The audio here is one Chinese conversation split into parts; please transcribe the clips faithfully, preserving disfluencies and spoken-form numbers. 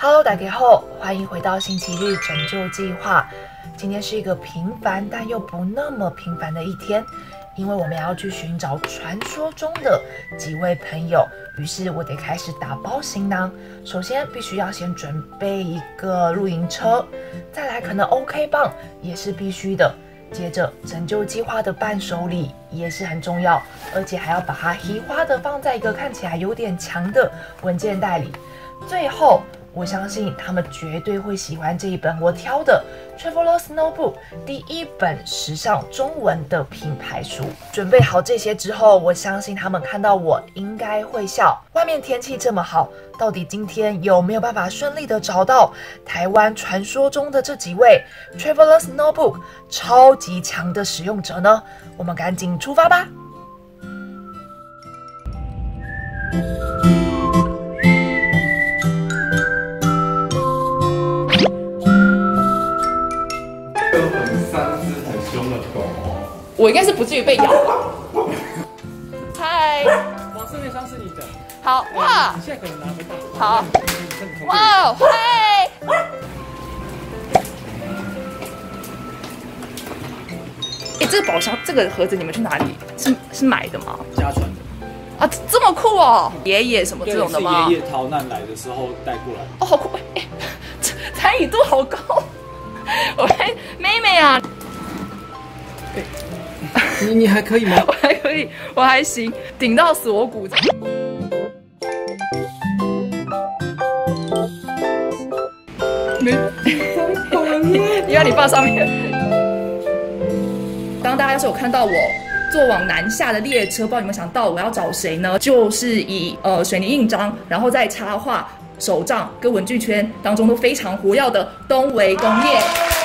Hello， 大家好，欢迎回到星期日拯救计划。今天是一个平凡但又不那么平凡的一天，因为我们要去寻找传说中的几位朋友。于是我得开始打包行囊。首先必须要先准备一个露营车，再来可能 OK 棒也是必须的。接着拯救计划的伴手礼也是很重要，而且还要把它移花的放在一个看起来有点强的文件袋里。最后我相信他们绝对会喜欢这一本我挑的 Traveler's Notebook 第一本时尚中文的品牌书。准备好这些之后，我相信他们看到我应该会笑。外面天气这么好，到底今天有没有办法顺利的找到台湾传说中的这几位 Traveler's Notebook 超级强的使用者呢？我们赶紧出发吧！ 我应该是不至于被咬吧。嗨， 往上面上是你的。 好哇， 你现在可能拿不到。 好，哇，嗨。哎，这个宝箱，这个盒子你们去哪里？是是买的吗？ 家传的。 啊，这么酷哦！爷爷什么这种的吗？ 爷爷逃难来的时候带过来。 哦，好酷！哎，参与度好高。我还妹妹啊。 你你还可以吗？ 我还可以，我还行，顶到锁骨。没，你把你放上面。当大家要是有看到我坐往南下的列车，不知道你们想到我要找谁呢？就是以呃水泥印章，然后再插画、手账跟文具圈当中都非常活跃的东维工业。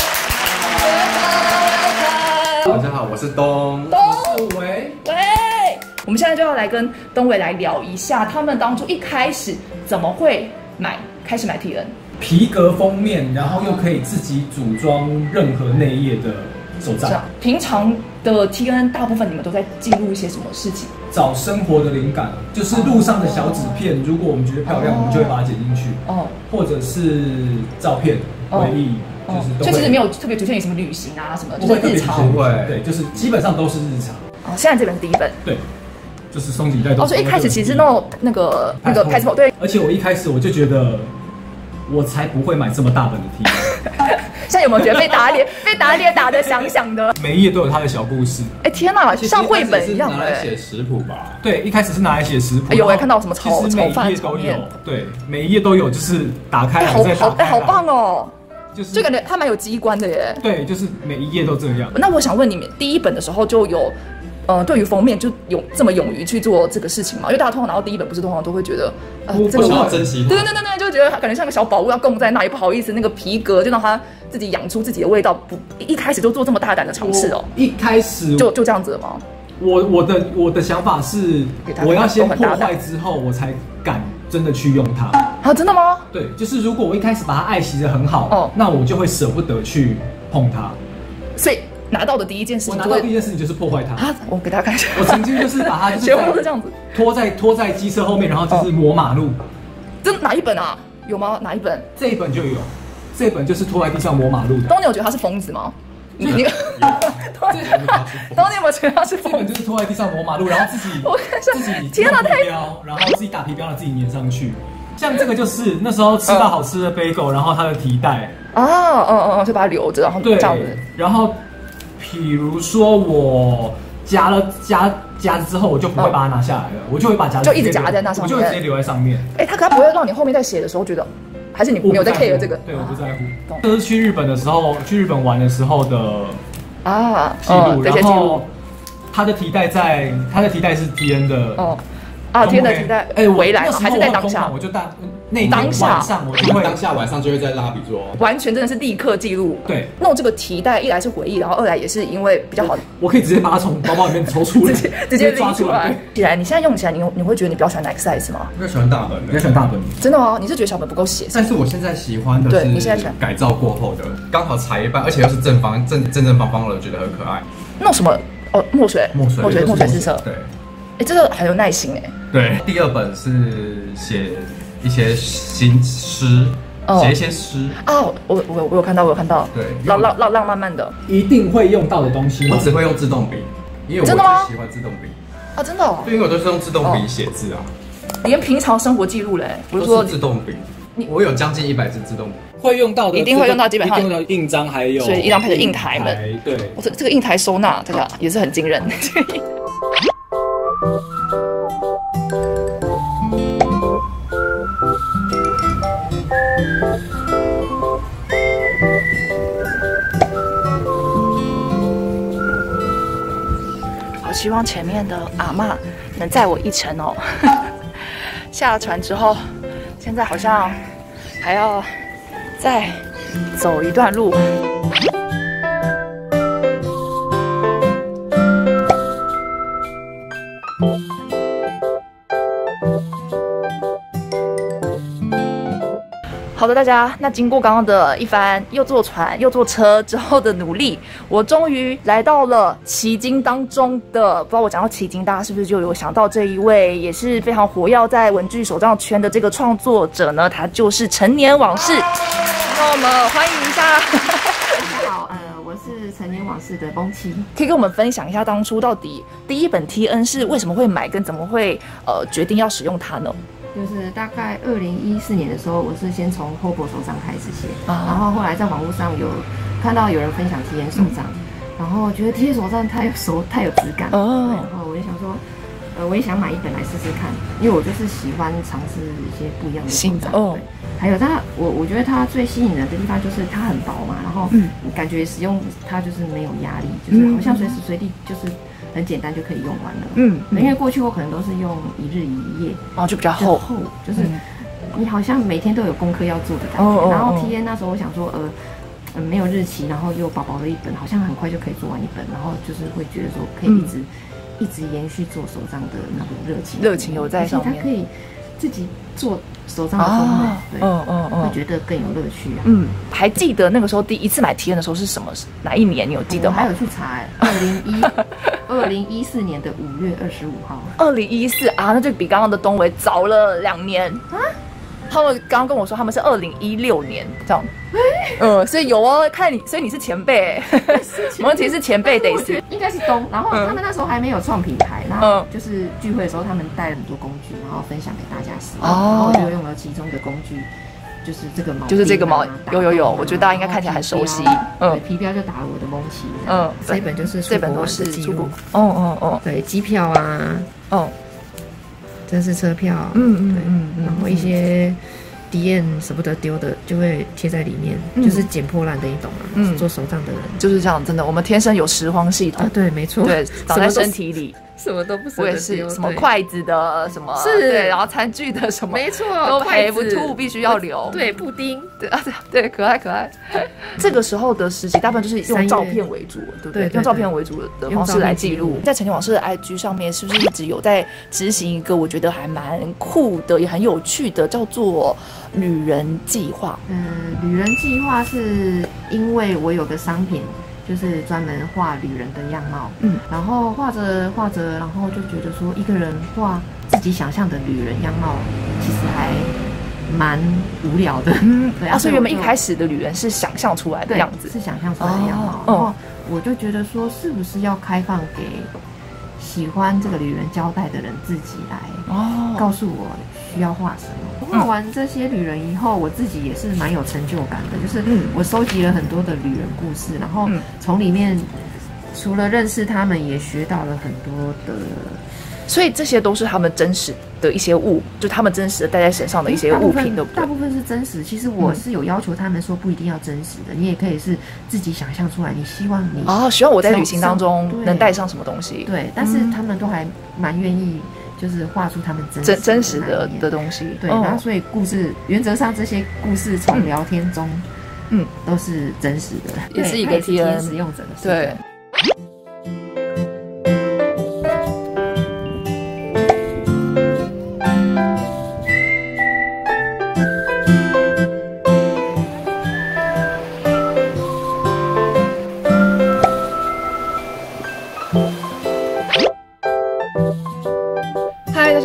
大家好，我是东， 东我是维， 喂，我们现在就要来跟东伟来聊一下，他们当初一开始怎么会买，开始买 T N 皮革封面，然后又可以自己组装任何内页的手账。 平常的 T N 大部分你们都在记录一些什么事情？ 找生活的灵感，就是路上的小纸片，如果我们觉得漂亮，我们就会把它剪进去。哦，或者是照片、回忆。就是， 所以其实没有特别局限于什么旅行啊什么，就是日常。 不会，对，就是基本上都是日常。 哦，现在这本是第一本。对， 就是松紧带都。 哦，所以一开始其实那种那个那个 passport 对。 而且我一开始我就觉得，我才不会买这么大本的 T。 现在有没有觉得被打脸？被打脸打得响响的？ 每一页都有它的小故事。 哎天哪，像绘本一样的。拿来写食谱吧？ 对，一开始是拿来写食谱。 哎呦，我还看到什么炒炒饭、炒面。对，每一页都有，就是打开来再打开。 哎，好棒哦！ 就是， 就感觉它蛮有机关的耶。 对，就是每一页都这样。 那我想问你们，第一本的时候就有，呃，对于封面就有这么勇于去做这个事情吗？因为大家通常拿到第一本，不是通常都会觉得， 呃，这个我要珍惜它。 对对对对，就觉得感觉像个小宝物要供在那，也不好意思，那个皮革就让它自己养出自己的味道，不一开始就做这么大胆的尝试哦。 一开始就就这样子了吗？ 我我的我的想法是，我要先破坏之后，我才敢真的去用它。 啊，真的吗？ 对，就是如果我一开始把它爱惜得很好，哦，那我就会舍不得去碰它。 所以拿到的第一件事情， 我拿到第一件事情就是破坏它。 啊，我给大家看一下。 我曾经就是把它， 全部都是这样子， 拖在拖在机车后面，然后就是磨马路。 这哪一本啊？有吗？哪一本？ 这一本就有，这一本就是拖在地上磨马路的。 东尼有觉得他是疯子吗？你你，东尼有没有觉得他是疯子？ 这本就是拖在地上磨马路，然后自己我看一下， 自己天哪，太标，然后自己打皮标了，自己粘上去。像这个就是那时候吃到好吃的贝狗，然后它的提袋啊，嗯嗯嗯，就把它留着，然后这样子。 然后，比如说我夹了夹夹子之后，我就不会把它拿下来了，我就会把夹子就一直夹在那上面， 我就会直接留在上面。 哎，它可它不会让你后面在写的时候觉得，还是你没有在 care 这个？ 对，我不在乎。这是去日本的时候，去日本玩的时候的啊记录，然后它的提袋在，它的提袋是 T N 的哦。 啊，天的提袋，哎，回来还是在当下？ 我就当那当下晚上，我就会当下晚上就会在拉比做， 完全真的是立刻记录。 对， 弄这个提袋，一来是回忆，然后二来也是因为比较好， 我可以直接把它从包包里面抽出来， 直接直接抓出来。起来，你现在用起来，你你会觉得你比较喜欢哪个 size 吗？ 比较喜欢大本， 比较喜欢大本。 真的吗？你是觉得小本不够写？ 但是我现在喜欢的是改造过后的，刚好裁一半，而且又是正方正正正方方的，觉得很可爱。 弄什么？哦，墨水， 墨水， 墨水，墨水是色。 对。 哎，这个很有耐心哎。 对，第二本是写一些新诗， 写一些诗。 哦，我我我有看到，我有看到。 对， 浪浪浪浪漫漫的。 一定会用到的东西。 我只会用自动笔，因为我真的吗？ 喜欢自动笔。 啊，真的哦。 对，因为我都是用自动笔写字啊。 连平常生活记录嘞，我是说自动笔。我有将近一百支自动笔。 会用到的， 一定会用到，基本上用到印章，还有所以一张配的印台们， 对， 我这这个印台收纳，这个也是很惊人。好希望前面的阿嬷能载我一程哦。下了船之后，现在好像还要再走一段路。好的，大家，那经过刚刚的一番又坐船又坐车之后的努力，我终于来到了旗津当中的。不知道我讲到旗津，大家是不是就有想到这一位也是非常活跃在文具手账圈的这个创作者呢？他就是陈年往事。那我们欢迎一下。 大家好，呃，我是陈年往事的翁七， 可以跟我们分享一下当初到底第一本 T N 是为什么会买，跟怎么会呃决定要使用它呢？ 就是大概二零一四年的时候，我是先从 Hobo 手账开始写，啊、然后后来在网络上有看到有人分享 T N 手账，嗯、然后觉得 T N 手账太有手太有质感，哦，然后我就想说，呃，我也想买一本来试试看，因为我就是喜欢尝试一些不一样的手账，哦，还有它，我我觉得它最吸引人的地方就是它很薄嘛，然后感觉使用它就是没有压力，就是好像随时随地就是很简单就可以用完了。嗯，因为过去我可能都是用一日一页， 哦，就比较厚厚，就是你好像每天都有功课要做的感觉。然后 T N 那时候我想说，呃。嗯，没有日期，然后又薄薄的一本，好像很快就可以做完一本，然后就是会觉得说可以一直、嗯、一直延续做手账的那种热情， 热情有在上面， 他可以自己做手账的封面， 啊、对，嗯嗯嗯， 会觉得更有乐趣啊。 嗯，还记得那个时候第一次买 T N 的时候是什么？哪一年？你有记得吗？ 我还有去查，二零一二零一四年的五月二十五号。 二零一四啊，那就比刚刚的东伟早了两年啊。他们刚刚跟我说他们是二零一六年这样，嗯，所以有哦，看你，所以你是前辈，没问题是前辈得是， 应该是东，然后他们那时候还没有创品牌，然后就是聚会的时候他们带了很多工具，然后分享给大家使用，然后我就用了其中的工具，就是这个毛， 就是这个毛，有有有，我觉得大家应该看起来很熟悉， 嗯，皮标就打了我的蒙奇，嗯，这一本就是这本都是记录， 哦哦哦， 对，机票啊，哦。这是车票，嗯嗯嗯，嗯然后一些 D N 舍不得丢的就会贴在里面，嗯、就是捡破烂的，你懂吗？嗯，做手账的人就是这样，真的，我们天生有拾荒系统， 啊、对，没错， 对，长在身体里。 什么都不舍得丢， 我也是，什么筷子的什么是， 对，然后餐具的什么， 没错， 都赔不吐，必须要留。 对，布丁， 对啊，对，可爱可爱。这个时候的时期，大部分就是用照片为主，对不对？用照片为主的方式来记录。在陈年往事的 I G 上面，是不是一直有在执行一个我觉得还蛮酷的，也很有趣的，叫做旅人计划？ 嗯，旅人计划是因为我有个商品。就是专门画旅人的样貌，嗯，然后画着画着，然后就觉得说，一个人画自己想象的旅人样貌，其实还蛮无聊的，嗯，对啊。 所以原本一开始的旅人是想象出来的样子， 是想象出来的样貌，然后我就觉得说，是不是要开放给喜欢这个旅人交代的人自己来哦，告诉我需要画什么。画完这些旅人以后，我自己也是蛮有成就感的，就是我收集了很多的旅人故事，然后从里面除了认识他们，也学到了很多的。 所以这些都是他们真实的一些物，就他们真实的带在身上的一些物品，对不对？ 大部分是真实。其实我是有要求他们说，不一定要真实的，你也可以是自己想象出来。你希望你哦，希望我在旅行当中能带上什么东西？ 对，但是他们都还蛮愿意。就是画出他们真真真实的的东西， 对，然后所以故事原则上这些故事从聊天中，嗯，都是真实的， 也是一个 T N 使用者的对。我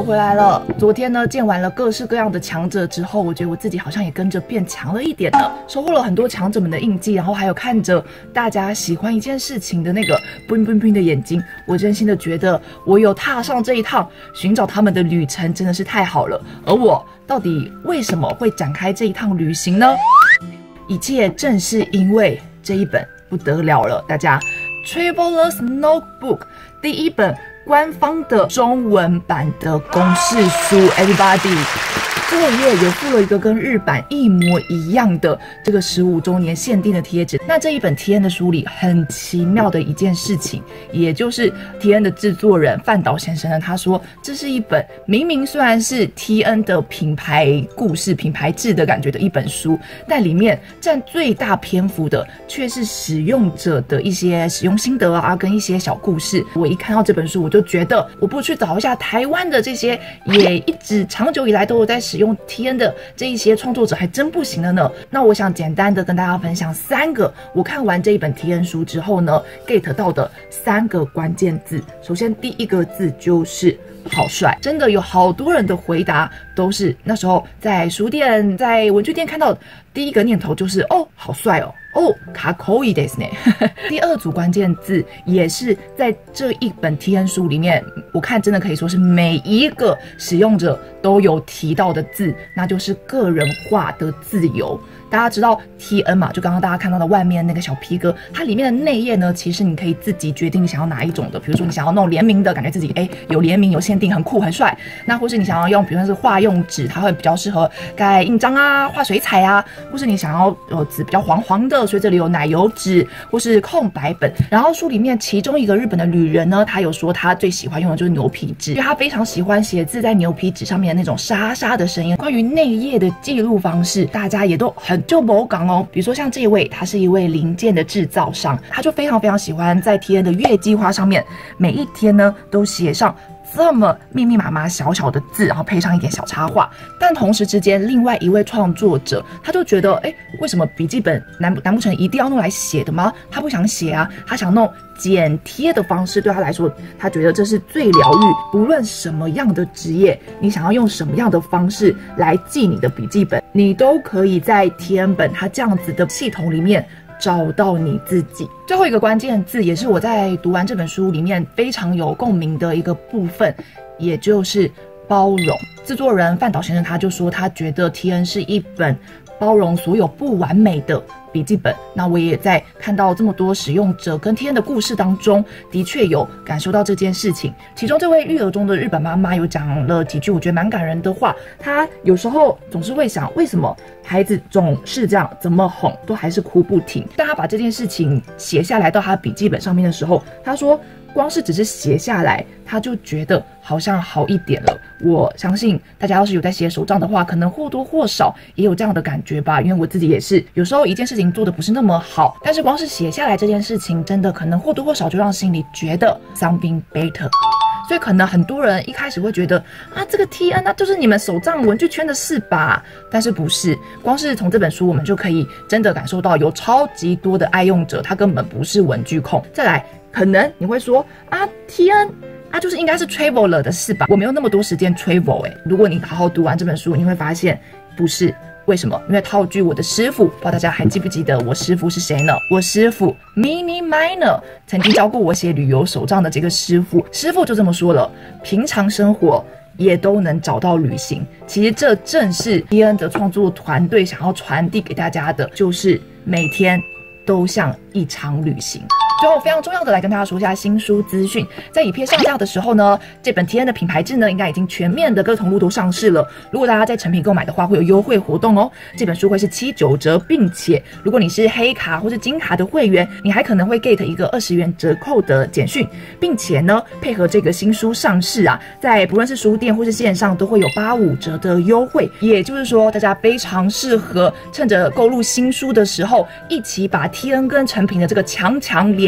我回来了。昨天呢，见完了各式各样的强者之后，我觉得我自己好像也跟着变强了一点呢，收获了很多强者们的印记，然后还有看着大家喜欢一件事情的那个 bling bling bling 的眼睛，我真心的觉得我有踏上这一趟寻找他们的旅程，真的是太好了。而我到底为什么会展开这一趟旅行呢？一切正是因为这一本不得了了，大家 Traveler's Notebook 第一本官方的中文版的公式书 ，Everybody。这个页也附了一个跟日版一模一样的这个十五周年限定的贴纸。那这一本 T N 的书里很奇妙的一件事情，也就是 T N 的制作人范岛先生呢，他说这是一本明明虽然是 T N 的品牌故事、品牌制的感觉的一本书，但里面占最大篇幅的却是使用者的一些使用心得啊，跟一些小故事。我一看到这本书，我就觉得我不去找一下台湾的这些也一直长久以来都有在使用用 T N 的这一些创作者还真不行了呢。那我想简单的跟大家分享三个我看完这一本 T N 书之后呢 get 到的三个关键字。首先第一个字就是好帅，真的有好多人的回答都是那时候在书店在文具店看到第一个念头就是哦好帅哦哦かっこいいですね第二组关键字也是在这一本 T N 书里面我看真的可以说是每一个使用者都有提到的字，那就是个人化的自由。大家知道 T N 嘛，就刚刚大家看到的外面那个小皮革，它里面的内页呢，其实你可以自己决定你想要哪一种的。比如说你想要弄联名的，感觉自己哎有联名有限定很酷很帅，那或是你想要用比如说是画用纸，它会比较适合盖印章啊画水彩啊，或是你想要呃纸比较黄黄的，所以这里有奶油纸或是空白本。然后书里面其中一个日本的旅人呢，他有说他最喜欢用的就是牛皮纸，因为他非常喜欢写字在牛皮纸上面的那种沙沙的声音。关于内页的记录方式，大家也都很就某港哦，比如说像这一位，他是一位零件的制造商，他就非常非常喜欢在 T N 的月计划上面，每一天呢都写上这么密密麻麻小小的字，然后配上一点小插画。但同时之间，另外一位创作者他就觉得，哎，为什么笔记本难难不成一定要弄来写的吗？他不想写啊，他想弄剪贴的方式，对他来说，他觉得这是最疗愈。不论什么样的职业，你想要用什么样的方式来记你的笔记本，你都可以在 T N 本它这样子的系统里面找到你自己。最后一个关键字，也是我在读完这本书里面非常有共鸣的一个部分，也就是包容。制作人范岛先生他就说，他觉得 T N 是一本包容所有不完美的笔记本。那我也在看到这么多使用者跟 T N 的故事当中，的确有感受到这件事情。其中这位育儿中的日本妈妈有讲了几句我觉得蛮感人的话，她有时候总是会想，为什么孩子总是这样，怎么哄都还是哭不停。但她把这件事情写下来到她笔记本上面的时候，她说光是只是写下来，他就觉得好像好一点了。我相信大家要是有在写手账的话，可能或多或少也有这样的感觉吧。因为我自己也是，有时候一件事情做的不是那么好，但是光是写下来这件事情，真的可能或多或少就让心里觉得 something better。所以可能很多人一开始会觉得啊，这个 T N 那就是你们手账文具圈的事吧？但是不是，光是从这本书我们就可以真的感受到有超级多的爱用者，他根本不是文具控。再来，可能你会说啊 ，T N 啊，就是应该是 traveler 的事吧？我没有那么多时间 travel 哎。如果你好好读完这本书，你会发现不是。为什么？因为套句我的师傅，不知道大家还记不记得我师傅是谁呢？我师傅 Mini Minor 曾经教过我写旅游手账的这个师傅，师傅就这么说了：平常生活也都能找到旅行。其实这正是 T N 的创作团队想要传递给大家的，就是每天都像一场旅行。最后非常重要的来跟大家说一下新书资讯，在影片上架的时候呢，这本 T N 的品牌志呢应该已经全面的各通路都上市了。如果大家在成品购买的话，会有优惠活动哦。这本书会是七九折，并且如果你是黑卡或是金卡的会员，你还可能会 get 一个二十元折扣的简讯，并且呢配合这个新书上市啊，在不论是书店或是线上都会有八五折的优惠。也就是说，大家非常适合趁着购入新书的时候，一起把 T N 跟成品的这个强强联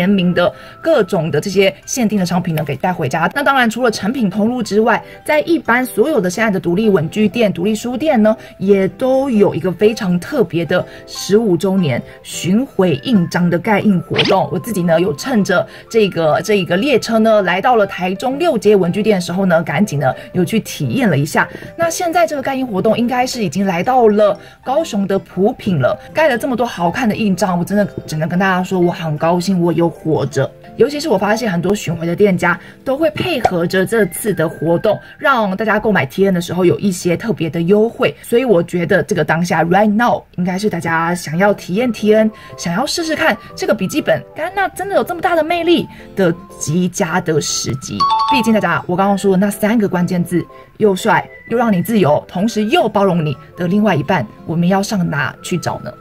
联名的各种的这些限定的商品呢给带回家。那当然除了成品通路之外，在一般所有的现在的独立文具店、独立书店呢，也都有一个非常特别的十五周年巡回印章的盖印活动。我自己呢有趁着这个这一个列车呢来到了台中六街文具店的时候呢，赶紧呢有去体验了一下。那现在这个盖印活动应该是已经来到了高雄的普品了，盖了这么多好看的印章，我真的只能跟大家说我很高兴我有活着。尤其是我发现很多巡回的店家都会配合着这次的活动，让大家购买 T N 的时候有一些特别的优惠，所以我觉得这个当下 right now 应该是大家想要体验 T N， 想要试试看这个笔记本干那真的有这么大的魅力的极佳的时机。毕竟大家我刚刚说的那三个关键字，又帅又让你自由，同时又包容你的另外一半，我们要上哪去找呢？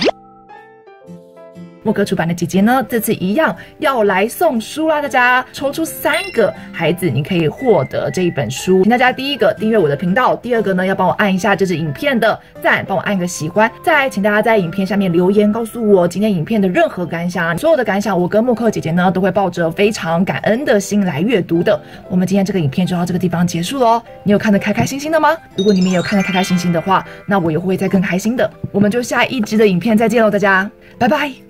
默克出版的姐姐呢，这次一样要来送书啦！大家抽出三个孩子，你可以获得这一本书。请大家第一个订阅我的频道，第二个呢要帮我按一下这支影片的赞，帮我按个喜欢。再来，请大家在影片下面留言，告诉我今天影片的任何感想。所有的感想，我跟默克姐姐呢都会抱着非常感恩的心来阅读的。我们今天这个影片就到这个地方结束咯。你有看得开开心心的吗？如果你们也有看得开开心心的话，那我也会再更开心的。我们就下一支的影片再见喽，大家拜拜。